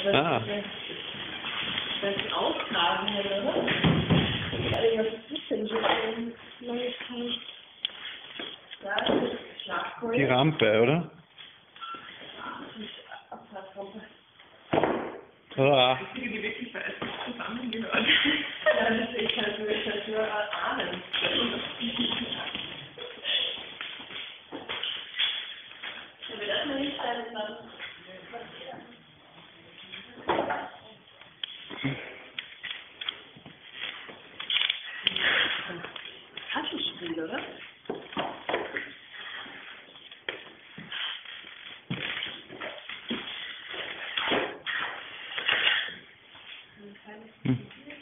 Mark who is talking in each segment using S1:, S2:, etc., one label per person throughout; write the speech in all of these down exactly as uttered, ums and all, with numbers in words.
S1: das,
S2: Ah.
S1: das, das ist Ausgraben, oder? Was ist denn so eine Neuigkeit? Ja, das ist Schlafkohle.
S2: Die Rampe, oder?
S1: Das ist Abfahrtrampe.
S2: Ah.
S1: Die wirklich verändert zusammengehören. Ja, das ist halt nur, ich halt nur ahnen. Wenn wir das mal nicht sein, dann... Taschenspiel, oder?
S2: Hm.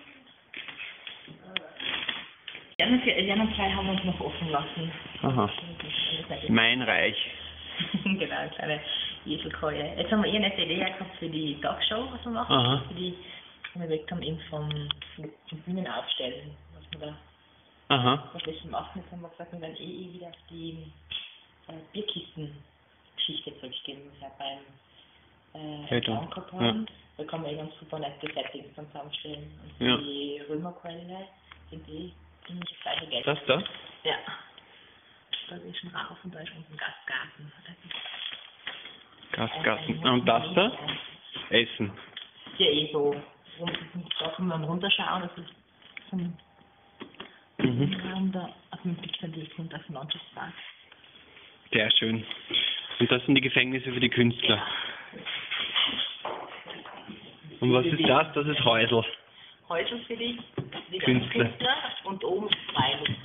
S3: Januar zwei haben wir uns noch offen lassen.
S2: Aha. Mein Reich.
S3: Genau, eine kleine Eselkeule. Jetzt haben wir eh eine nette Idee gehabt für die Talkshow, was wir machen.
S2: Aha.
S3: Für die, wenn wir weg haben, eben vom, vom Bühnen aufstellen, was wir da
S2: Aha.
S3: was wir machen. Jetzt haben wir gesagt, wir werden eh, eh wieder auf die äh, Bierkisten-Geschichte zurückgehen, was wir beim äh,
S2: Eltern.
S3: gehabt haben. Da kann man eh ganz super nette Settings dann zusammenstellen. Und
S2: Ja.
S3: die Römerquelle sind eh ziemlich das gleiche Geld.
S2: Das da?
S3: Ja. Da ist schon rauf und da ist unten Gastgarten.
S2: Gastgarten. Und das da? Essen.
S3: Ja, eh so. Da kann man runterschauen, das ist vom
S2: Mhm.
S3: Raum da auf dem Blickverlicht und auf dem Landschaftspark.
S2: Sehr schön. Und das sind die Gefängnisse für die Künstler. Und was ist das? Das ist Häusl.
S3: Häusl für die, die
S2: Künstler.
S3: Künstler und oben Freiluft.